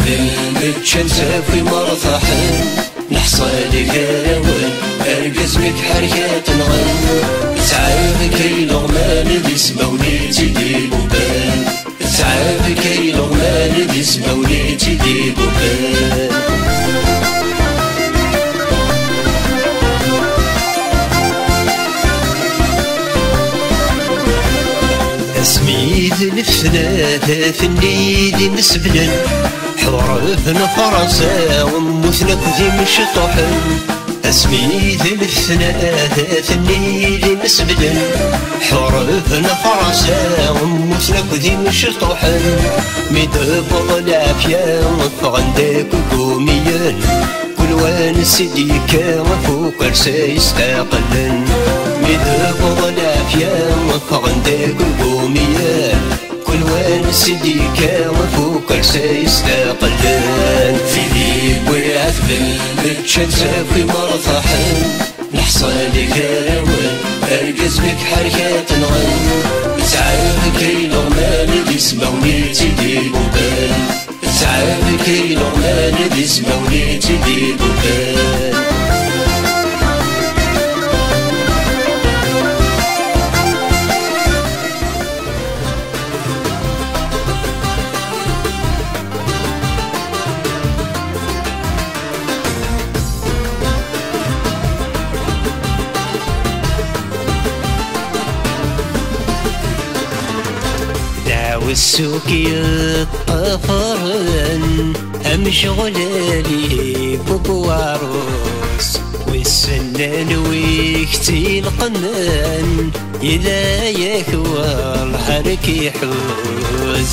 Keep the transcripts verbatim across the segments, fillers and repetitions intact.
أثبل متشن سافي مرضحن نحصل كراون أرقز بك حركات نغن تعب كي لغمان بسمة وليتي دي بوبان تعب كي لغمان بسمة وليتي دي بوبان اسميد الفناء فنيدي مسبلن حورفنا فرنسا ومثلك ذي مشطوحن اسميد الفناء فنيدي مسبلن حورفنا فرنسا ومثلك ذي مشطوحن ميدبغ العافية فغندك قوميا كل وان سيديك وفوق رساي يستقلن ميدبغ العافية فغندك قوميا كل وان سيديك وفوق رساي يستقلن في ذيب ويعثبل متشن سافي مرضحن نحصل كراون أرقز بك حركات نغن تعب كي لغمان بسمة وليتي دي بوبان تعب كي لغمان بسمة وليتي دي بوبان والسوق يطفرن هم شغلالي بوبو عروس والسنان ويكتي القنان إذا يكوى الحرك يحوز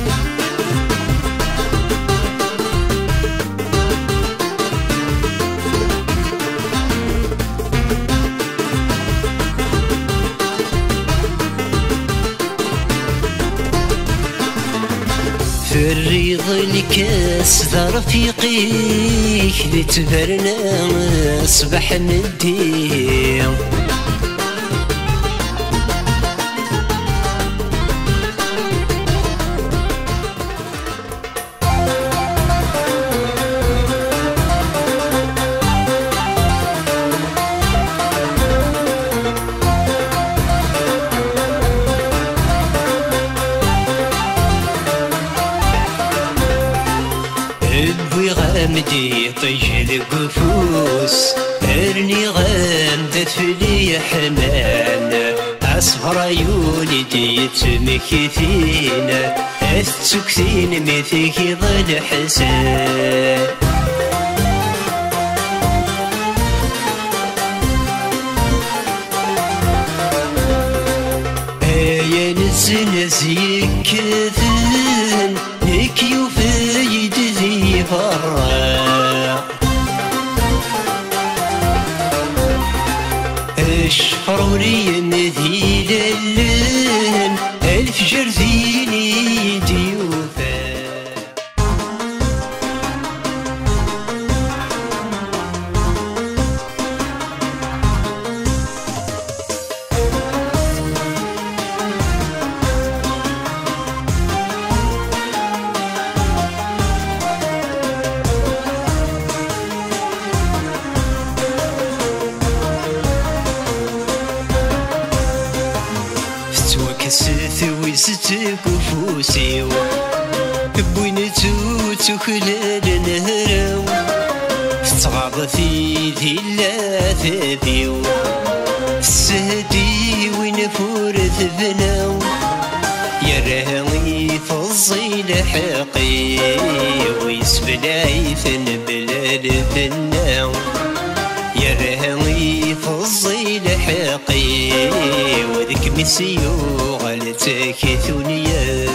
في الريض الكاس ذا رفيقيك لتبرنا صبح ندي بوي غامدي طيج القفوس ارني غامدت فلي حمان اصبر عيوني ديت مكثين السكتين مثيك ظل حسان يا نزنز يكثن لك يفيد ذي فرع اشفروري مذي للن الف جرذيني ديوفا كسيت ويستك وفوسي بوين توت وخلال نهرو تغاض في ذي لا ثابيو السهدي ونفورث بناو يرهني فظي لحقي ويسبلاي ثن بلاد ثناو يرهني فظي لحقي وذك مسيو غلتك ثنيا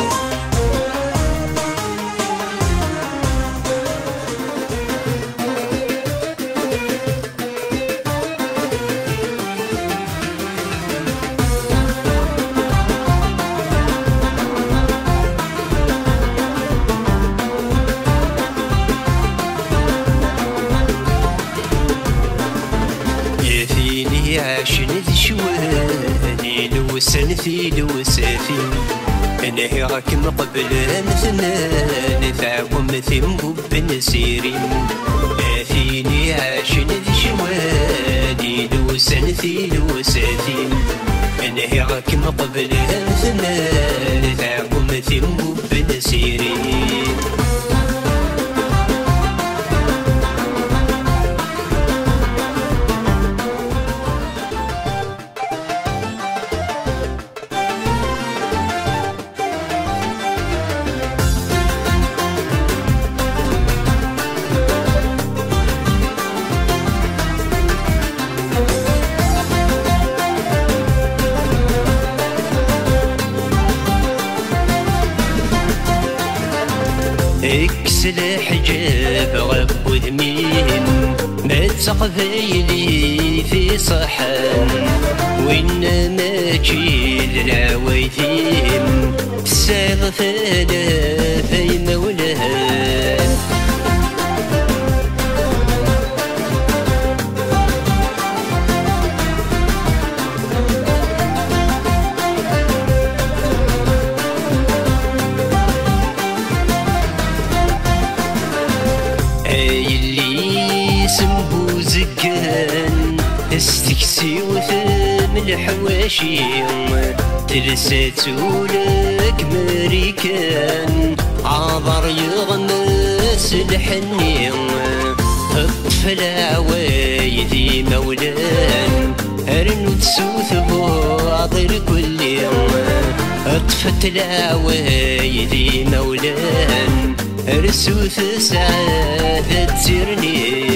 عاشن ذي شواني لوسن في لوسافي نهيرك مقبل مثنان ثعكم ثنبوب نسيرين أثيني عاشن ذي شوالي لوسن ثي لوساتين انهيغك مقبل ثمال تعقم ثنبوب نسيرين اكس الحجاب غب وذمين ما تقبيلي في صحن وإنما جيل العوايثين تساغ فلا في مولاها اللي سمبو زكان استكسي وثم الحواشي ترساتو لك مريكان عبر يغمس الحنين الطفل عوايدي مولان ارنو تسوث بواضر كل يوم الطفل عوايدي مولان رسوث سعادة تسيرني